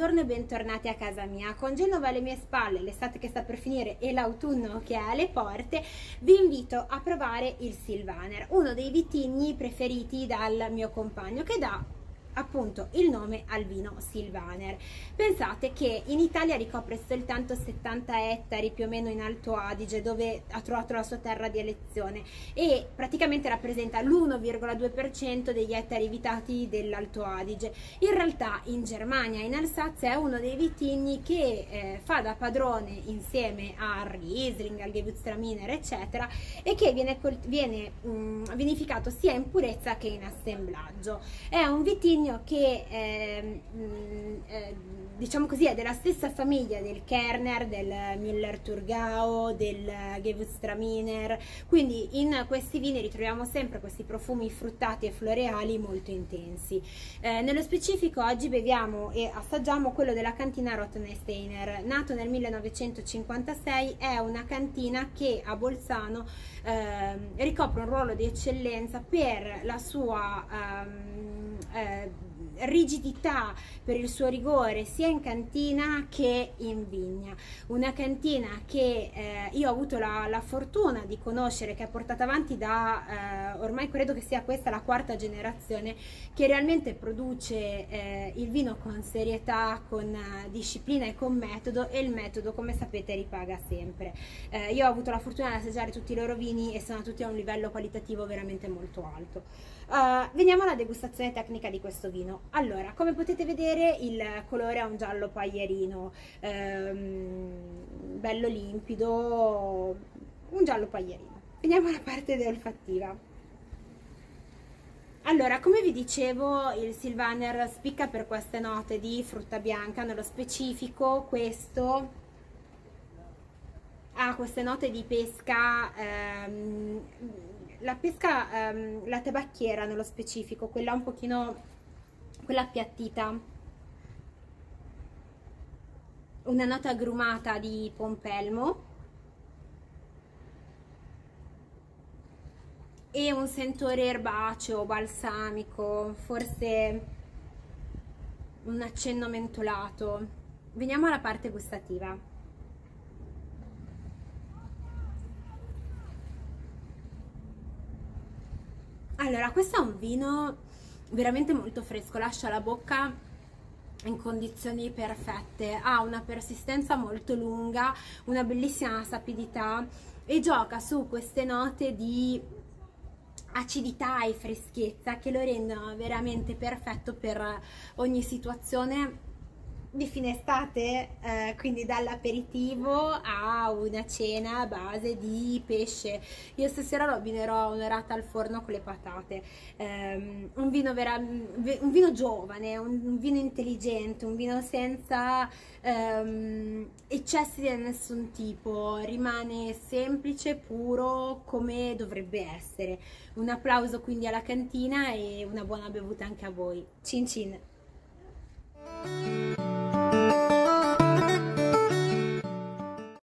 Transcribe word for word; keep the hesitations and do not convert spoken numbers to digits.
buongiorno e bentornati a casa mia. Con Genova alle mie spalle, l'estate che sta per finire e l'autunno che è alle porte, vi invito a provare il Sylvaner, uno dei vitigni preferiti dal mio compagno, che dà appunto il nome al vino Sylvaner. Pensate che in Italia ricopre soltanto settanta ettari più o meno in Alto Adige, dove ha trovato la sua terra di elezione, e praticamente rappresenta l'uno virgola due per cento degli ettari evitati dell'Alto Adige. In realtà in Germania, in Alsazia, è uno dei vitigni che eh, fa da padrone insieme al Riesling, al Gewürztraminer eccetera, e che viene, viene mh, vinificato sia in purezza che in assemblaggio. È un vitigno che eh, eh, diciamo così è della stessa famiglia del Kerner, del Müller-Thurgau, del Gewürztraminer, quindi in questi vini ritroviamo sempre questi profumi fruttati e floreali molto intensi. Eh, nello specifico oggi beviamo e assaggiamo quello della cantina Rottensteiner, nato nel millenovecentocinquantasei. È una cantina che a Bolzano eh, ricopre un ruolo di eccellenza per la sua ehm, eh, rigidità, per il suo rigore sia in cantina che in vigna. Una cantina che eh, io ho avuto la, la fortuna di conoscere, che è portata avanti da eh, ormai credo che sia questa la quarta generazione, che realmente produce eh, il vino con serietà, con eh, disciplina e con metodo, e il metodo, come sapete, ripaga sempre. Eh, io ho avuto la fortuna di assaggiare tutti i loro vini e sono tutti a un livello qualitativo veramente molto alto. Uh, veniamo alla degustazione tecnica di questo vino. Allora, come potete vedere, il colore è un giallo paglierino, ehm, bello limpido, un giallo paglierino. Veniamo alla parte olfattiva. Allora, come vi dicevo, il Sylvaner spicca per queste note di frutta bianca. Nello specifico questo ha queste note di pesca, ehm, la pesca, ehm, la tabacchiera nello specifico, quella un pochino, quella appiattita, una nota agrumata di pompelmo e un sentore erbaceo, balsamico, forse un accenno mentolato. Veniamo alla parte gustativa. Allora, questo è un vino veramente molto fresco, lascia la bocca in condizioni perfette, ha una persistenza molto lunga, una bellissima sapidità e gioca su queste note di acidità e freschezza che lo rendono veramente perfetto per ogni situazione di fine estate, eh, quindi dall'aperitivo a una cena a base di pesce. Io stasera lo abbinerò un'orata al forno con le patate. Um, un vino vera, un vino giovane, un, un vino intelligente, un vino senza um, eccessi di nessun tipo, rimane semplice, puro, come dovrebbe essere. Un applauso quindi alla cantina e una buona bevuta anche a voi. Cin cin!